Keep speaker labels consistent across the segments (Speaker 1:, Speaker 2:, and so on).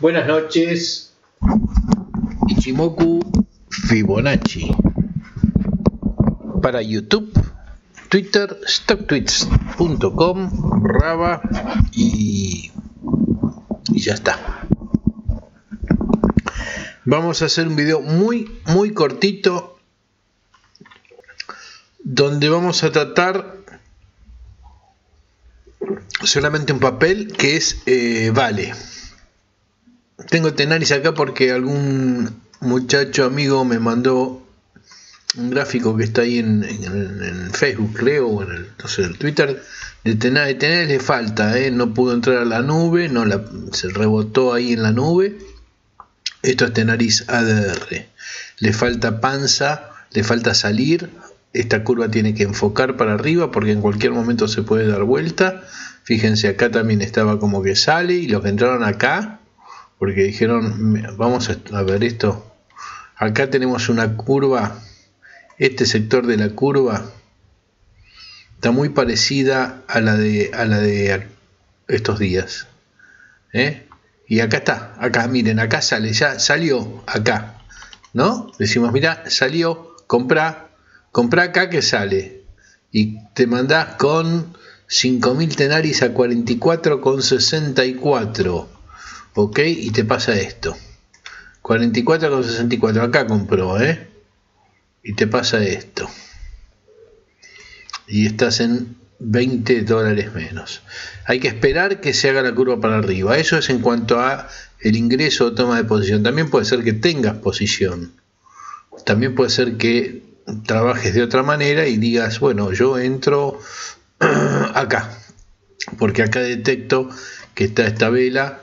Speaker 1: Buenas noches, Ichimoku Fibonacci. Para YouTube, Twitter, stocktweets.com, Raba y ya está. Vamos a hacer un video muy cortito donde vamos a tratar solamente un papel que es Vale. Tengo Tenaris acá porque algún muchacho amigo me mandó un gráfico que está ahí en Facebook, creo, o en el Twitter, de Tenaris. Tenaris le falta, no pudo entrar a la nube, se rebotó ahí en la nube. Esto es Tenaris ADR. Le falta panza, le falta salir. Esta curva tiene que enfocar para arriba porque en cualquier momento se puede dar vuelta. Fíjense, acá también estaba como que sale, y los que entraron acá, porque dijeron, vamos a ver esto. Acá tenemos una curva. Este sector de la curva está muy parecida a la de estos días. Y acá está, acá miren, acá sale, ya salió acá, ¿no? Decimos, mira, salió, comprá acá que sale. Y te mandás con 5.000 Tenaris a 44,64. Ok, y te pasa esto. 44,64, acá compró, y te pasa esto. Y estás en $20 menos. Hay que esperar que se haga la curva para arriba. Eso es en cuanto a el ingreso o toma de posición. También puede ser que tengas posición. También puede ser que trabajes de otra manera y digas, bueno, yo entro acá, porque acá detecto que está esta vela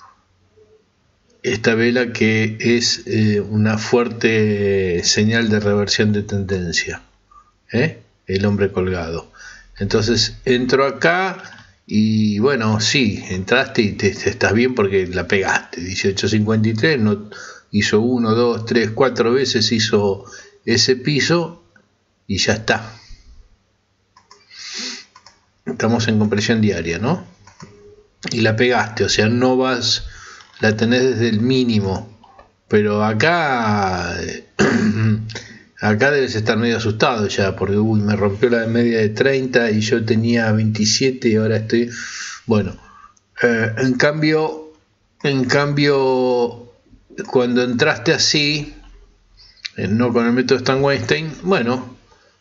Speaker 1: que es una fuerte señal de reversión de tendencia, el hombre colgado. Entonces entro acá y bueno, sí, entraste y te estás bien porque la pegaste. 18.53, no hizo 1, 2, 3, 4 veces, hizo ese piso y ya está. Estamos en compresión diaria, ¿no? Y la pegaste, o sea, no vas, la tenés desde el mínimo, pero acá acá debes estar medio asustado ya, porque me rompió la media de 30 y yo tenía 27 y ahora estoy, bueno, en cambio cuando entraste así, no con el método Stan-Weinstein, bueno,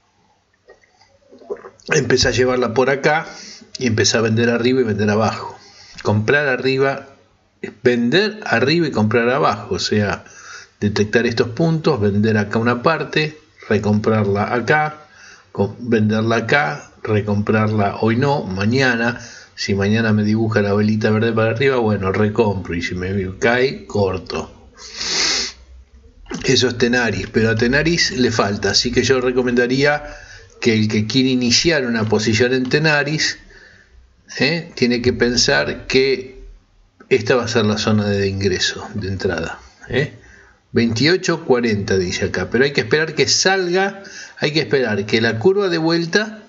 Speaker 1: empecé a llevarla por acá y empecé a vender arriba y vender abajo, comprar arriba, vender arriba y comprar abajo, o sea, detectar estos puntos, vender acá una parte, recomprarla acá, venderla acá, recomprarla hoy no, mañana. Si mañana me dibuja la velita verde para arriba, bueno, recompro, y si me cae, corto. Eso es Tenaris, pero a Tenaris le falta, así que yo recomendaría que el que quiere iniciar una posición en Tenaris tiene que pensar que esta va a ser la zona de ingreso, de entrada. 28.40 dice acá, pero hay que esperar que salga, hay que esperar que la curva de vuelta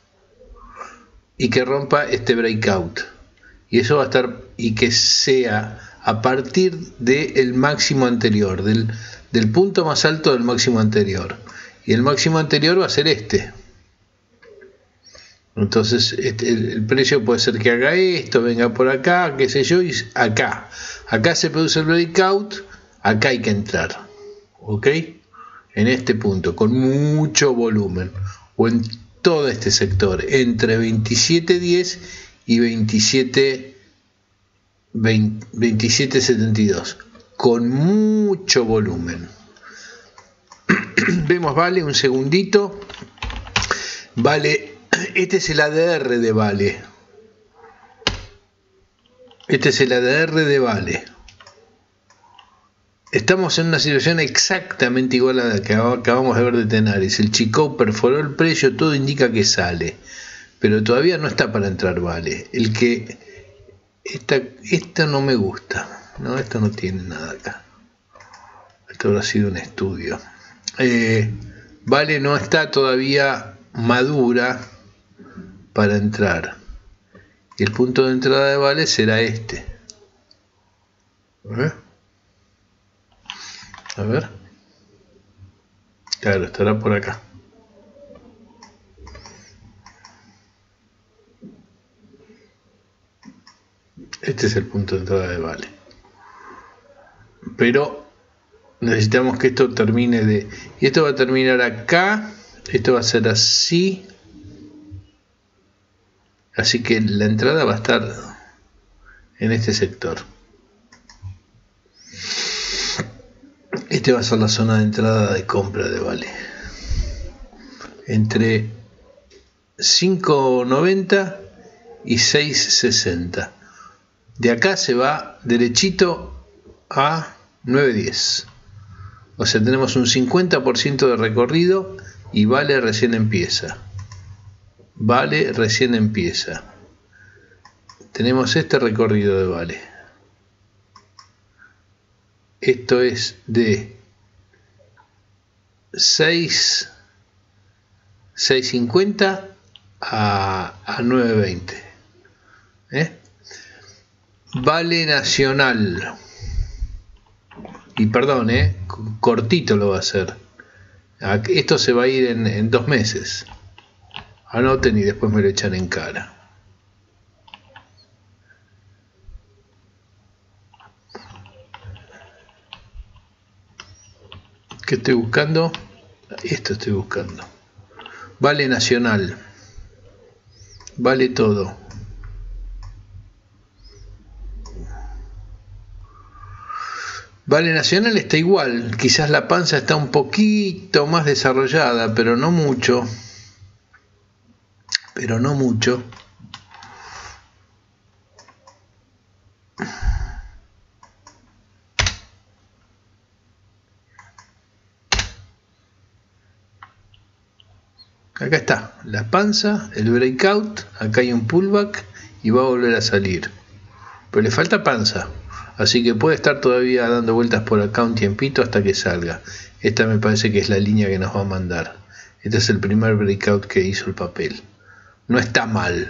Speaker 1: y que rompa este breakout. Y eso va a estar, y que sea a partir del máximo anterior, del punto más alto del máximo anterior. Y el máximo anterior va a ser este. Entonces el precio puede ser que haga esto, venga por acá, qué sé yo, y acá se produce el breakout, acá hay que entrar, ok, en este punto, con mucho volumen, o en todo este sector, entre 27.10 y 27.72, con mucho volumen. Vemos Vale, un segundito. Vale, este es el ADR de Vale. Este es el ADR de Vale. Estamos en una situación exactamente igual a la que acabamos de ver de Tenaris. El Chico perforó el precio, todo indica que sale, pero todavía no está para entrar Vale. Esta no me gusta. No, esto no tiene nada acá. Esto habrá sido un estudio. Vale no está todavía madura para entrar. Y el punto de entrada de Vale será este. A ver. Claro, estará por acá. Este es el punto de entrada de Vale. Pero necesitamos que esto termine de... Y esto va a terminar acá. Esto va a ser así. Así que la entrada va a estar en este sector. Este va a ser la zona de entrada de compra de Vale. Entre 5.90 y 6.60. De acá se va derechito a 9.10. O sea, tenemos un 50% de recorrido y Vale recién empieza. Vale recién empieza. Tenemos este recorrido de Vale. Esto es de 6.50 a 9.20. Vale nacional. Y perdón, cortito lo va a hacer. Esto se va a ir en 2 meses. Anoten y después me lo echan en cara. ¿Qué estoy buscando? Esto estoy buscando. Vale nacional. Vale todo. Vale nacional está igual. Quizás la panza está un poquito más desarrollada, pero no mucho. Pero no mucho. Acá está, la panza, el breakout, acá hay un pullback y va a volver a salir. Pero le falta panza, así que puede estar todavía dando vueltas por acá un tiempito hasta que salga. Esta me parece que es la línea que nos va a mandar. Este es el primer breakout que hizo el papel. No está mal,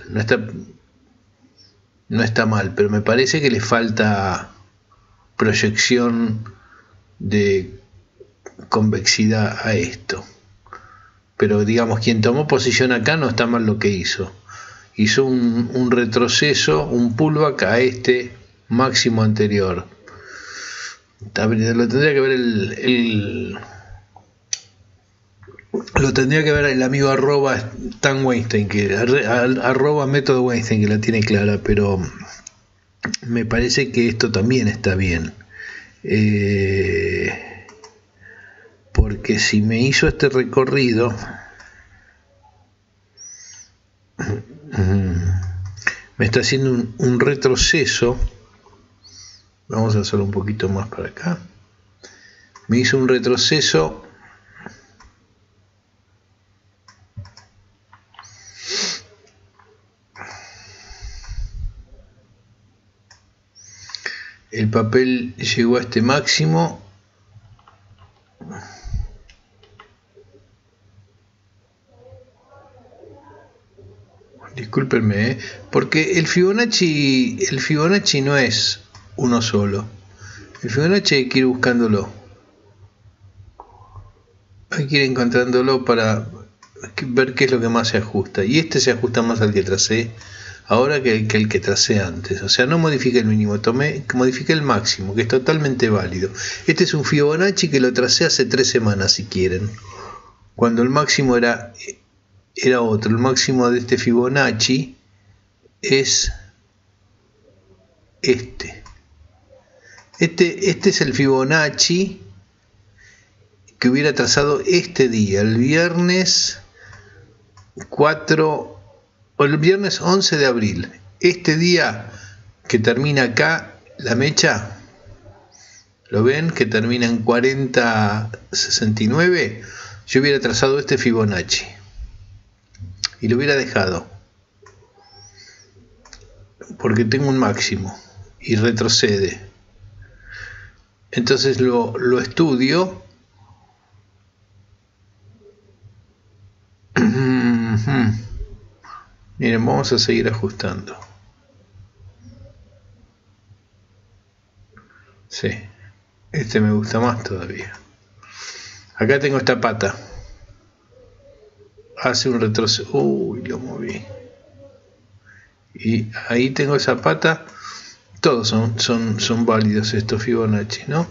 Speaker 1: no está mal, pero me parece que le falta proyección de convexidad a esto. Pero digamos, quien tomó posición acá no está mal lo que hizo. Hizo un retroceso, un pullback a este máximo anterior. Lo tendría que ver lo tendría que ver el amigo arroba Stan Weinstein, arroba método Weinstein, que la tiene clara, pero me parece que esto también está bien. Porque si me hizo este recorrido, me está haciendo un retroceso. Vamos a hacerlo un poquito más para acá. Me hizo un retroceso el papel llegó a este máximo. Discúlpenme, porque el Fibonacci no es uno solo. El Fibonacci hay que ir buscándolo. Hay que ir encontrándolo para ver qué es lo que más se ajusta. Y este se ajusta más al que tracé ahora que el que tracé antes. O sea, no modifique el mínimo, modifique el máximo, que es totalmente válido. Este es un Fibonacci que lo tracé hace 3 semanas, si quieren. Cuando el máximo era otro. El máximo de este Fibonacci es este es el Fibonacci que hubiera trazado este día, el viernes 4 o el viernes 11 de abril. Este día que termina acá, la mecha, ¿lo ven? Que termina en 40.69. Yo hubiera trazado este Fibonacci y lo hubiera dejado, porque tengo un máximo y retrocede. Entonces lo estudio. Miren, vamos a seguir ajustando. Sí, este me gusta más todavía. Acá tengo esta pata. Hace un retroceso. Uy, lo moví. Y ahí tengo esa pata. Todos son válidos estos Fibonacci, ¿no?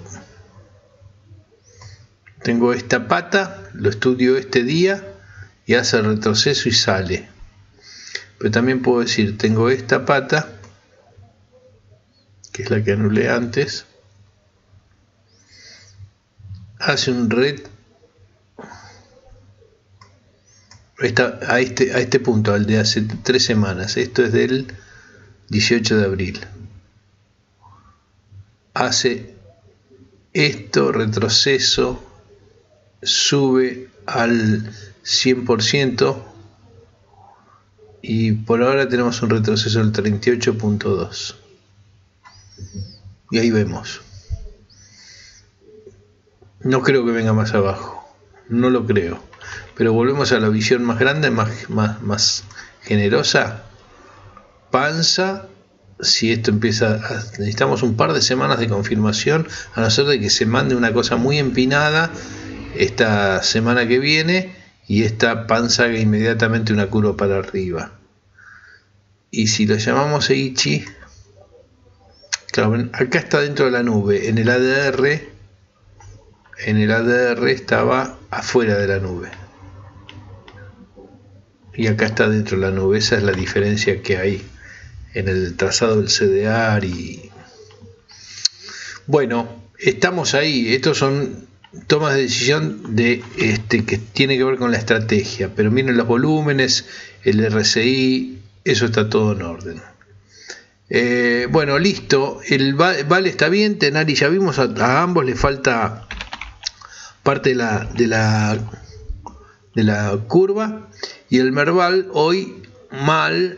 Speaker 1: Tengo esta pata, lo estudio este día y hace el retroceso y sale. Pero también puedo decir, tengo esta pata, que es la que anulé antes, hace un a este punto, al de hace 3 semanas. Esto es del 18 de abril. Hace esto, retroceso, sube al 100% y por ahora tenemos un retroceso del 38.2 y ahí vemos. No creo que venga más abajo, no lo creo, pero volvemos a la visión más grande, más generosa. Panza. Si esto empieza necesitamos un par de semanas de confirmación, a no ser de que se mande una cosa muy empinada esta semana que viene y esta panza haga inmediatamente una curva para arriba. Y si lo llamamos Eichi, claro, acá está dentro de la nube. En el ADR estaba afuera de la nube y acá está dentro de la nube. Esa es la diferencia que hay en el trazado del CDR. Y bueno, estamos ahí. Estos son tomas de decisión que tiene que ver con la estrategia, pero miren los volúmenes, el RSI, eso está todo en orden. Bueno, listo. El Vale está bien, Tenari ya vimos, a ambos le falta parte de la curva, y el Merval hoy mal,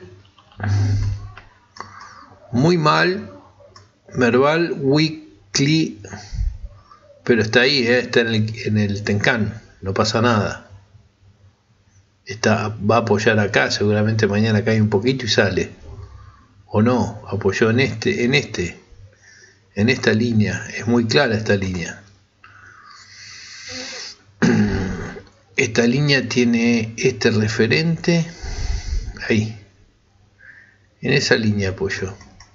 Speaker 1: muy mal. Merval weekly, pero está ahí, está en el Tenkan, no pasa nada. Va a apoyar acá, seguramente mañana cae un poquito y sale. O no, apoyó en esta línea, es muy clara esta línea. Esta línea tiene este referente, ahí, en esa línea apoyó.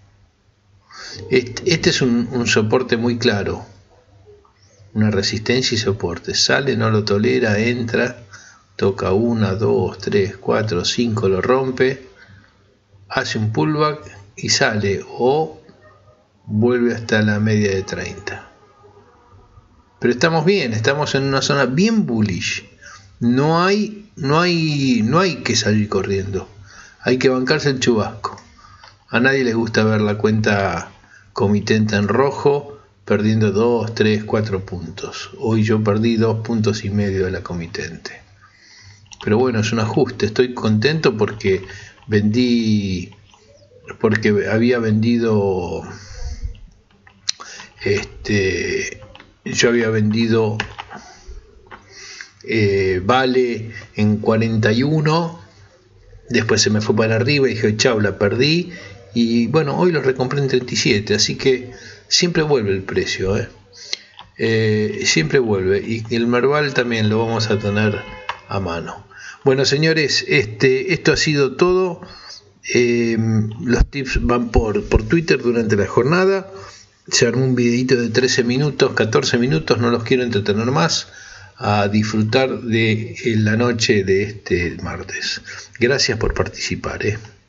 Speaker 1: Este es un soporte muy claro, una resistencia y soporte. Sale, no lo tolera, entra, toca 1, 2, 3, 4, 5, lo rompe, hace un pullback y sale o vuelve hasta la media de 30. Pero estamos bien, estamos en una zona bien bullish. No hay que salir corriendo, hay que bancarse el chubasco. A nadie le gusta ver la cuenta comitente en rojo perdiendo 2, 3, 4 puntos. Hoy yo perdí 2,5 puntos de la comitente. Pero bueno, es un ajuste. Estoy contento porque había vendido yo había vendido Vale en 41, después se me fue para arriba y dije chau, la perdí, y bueno, hoy lo recompré en 37, así que siempre vuelve el precio, siempre vuelve, y el Merval también lo vamos a tener a mano. Bueno, señores, esto ha sido todo. Los tips van por Twitter durante la jornada. Se armó un videito de 13 minutos, 14 minutos, no los quiero entretener más, a disfrutar de la noche de este martes. Gracias por participar.